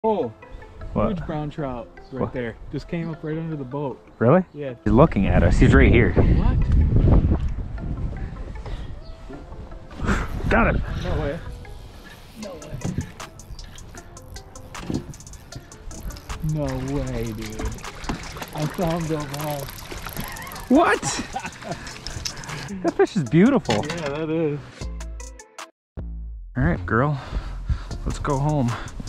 Oh, What? huge brown trout right What? there. Just came up right under the boat. Really? Yeah. He's looking at us. He's right here. What? Got it. No way. No way. No way, dude. I saw him go home. What? That fish is beautiful. Yeah, that is. All right, girl. Let's go home.